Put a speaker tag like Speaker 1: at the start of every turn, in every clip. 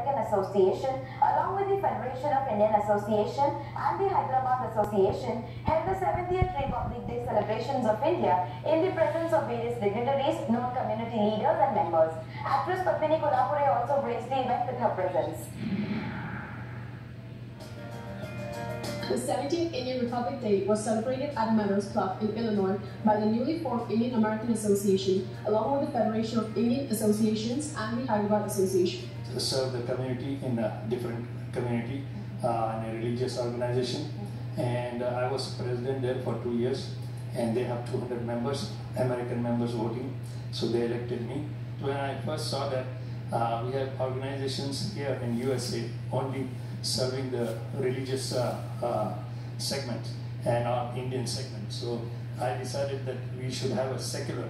Speaker 1: American Association, along with the Federation of Indian Association and the Hyderabad Association, held the 70th Republic Day celebrations of India in the presence of various dignitaries, known community leaders and members. Actress Padmini Kolhapure also graced the event with her presence.
Speaker 2: The 70th Indian Republic Day was celebrated at Meadows Club in Illinois by the newly formed Indian American Association, along with the Federation of Indian Associations and the Hyderabad Association.
Speaker 3: To serve the community in a different community, in a religious organization, and I was president there for 2 years, and they have 200 members, American members voting, so they elected me. When I first saw that we have organizations here in USA only serving the religious segment and our Indian segment. So I decided that we should have a secular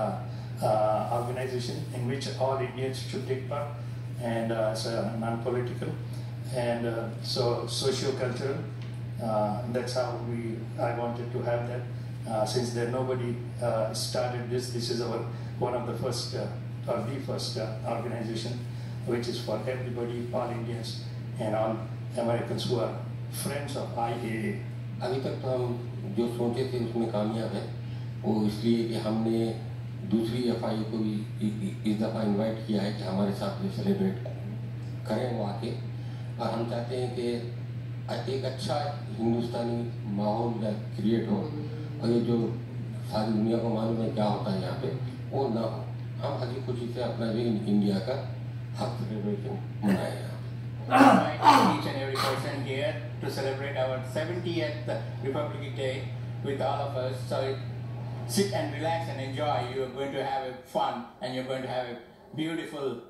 Speaker 3: organization in which all Indians should take part, and it's non-political and so socio-cultural. That's how I wanted to have that. Since there nobody started this is one of the first or the first organization which is for everybody, all Indians and all Americans who are friends of IAA.
Speaker 4: अभी तक तो हम जो सोचे थे उसमें कामयाब है, वो इसलिए कि हमने दूसरी FI को भी इस दफ़ा इनवाइट किया है कि हमारे साथ में सेलिब्रेट करें वो आके, और हम चाहते हैं कि एक अच्छा हिंदुस्तानी माहौल क्रिएट हो, और ये जो सारी दुनिया को मालूम है क्या होता है यहाँ पे वो ना हो। हम हजी खुशी से अपना जो इंडिया का हक सेलिब्रेशन मनाएं।
Speaker 5: Each and every person here to celebrate our 70th Republic Day with all of us. So sit and relax and enjoy. You are going to have a fun and you're going to have a beautiful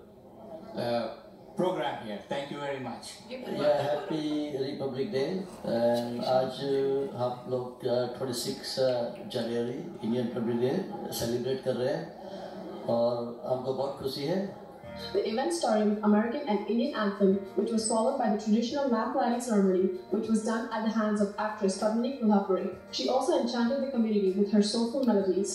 Speaker 5: program here. Thank you very much.
Speaker 6: Yeah, happy Republic Day. And आज हम लोग 26 जनवरी Indian Republic Day celebrate कर रहे हैं और हमको बहुत खुशी है।
Speaker 2: The event started with American and Indian anthem, which was followed by the traditional lamp lighting ceremony, which was done at the hands of actress Padmini Kolhapure. She also enchanted the community with her soulful melodies.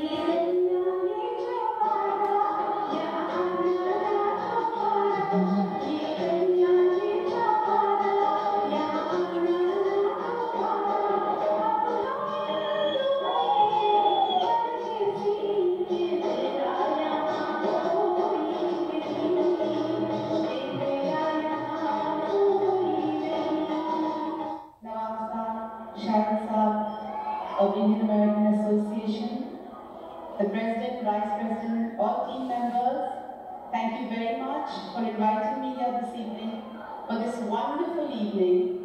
Speaker 7: Of Indian American Association, the President, Vice President, all team members, thank you very much for inviting me here this evening for this wonderful evening.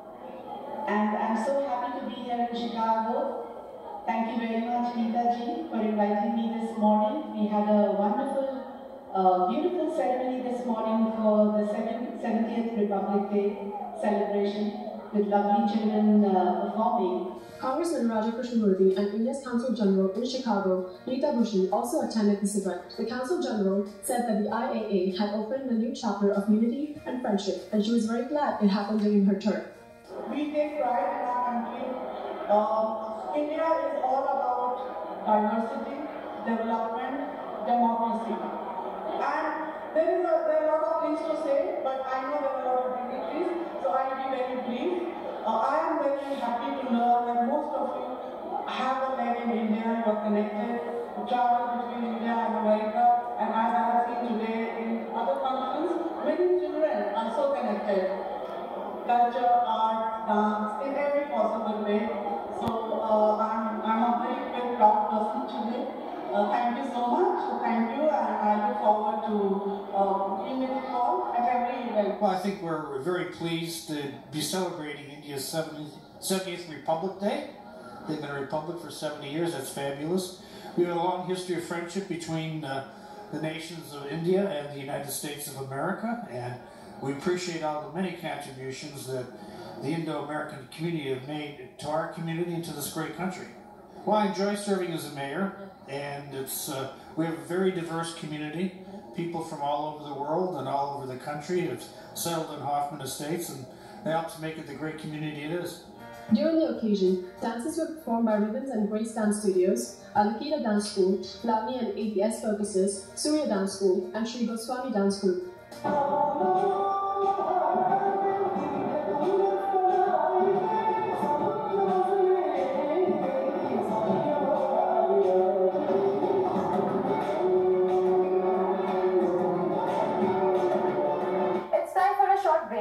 Speaker 7: And I'm so happy to be here in Chicago. Thank you very much, Neeta ji, for inviting me this morning. We had a wonderful, beautiful ceremony this morning for the 70th Republic Day celebration with lovely children performing.
Speaker 2: Congressman Raja Krishnamurthy and India's Consul General in Chicago, Neeta Bhushan, also attended this event. The Consul General said that the IAA had opened a new chapter of unity and friendship, and she was very glad it happened during her term.
Speaker 7: We take pride in our country. India is all about diversity, development, democracy. And there are a lot of things to say, but I know there are a lot of dignitaries, so I will be very brief. I am very happy to learn that most of you have a leg in India, you are connected, you travel between India and America, and as I have seen today in other countries, many children are so connected. Culture, art, dance, in every possible way. So I'm a very, very proud person today. Thank you so much, thank you, and I look forward to being with you all at every event.
Speaker 8: Well, I think we're very pleased to be celebrating India's 70th Republic Day. They've been a republic for 70 years, that's fabulous. We have a long history of friendship between the nations of India and the United States of America, and we appreciate all the many contributions that the Indo-American community have made to our community and to this great country. Well, I enjoy serving as a mayor, and we have a very diverse community. People from all over the world and all over the country have settled in Hoffman Estates, and they help to make it the great community it is.
Speaker 2: During the occasion, dances were performed by Ribbons and Grace Dance Studios, Alakita Dance School, Lavani and ABS Focuses, Surya Dance School, and Sri Goswami Dance Group.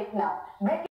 Speaker 1: break now. Break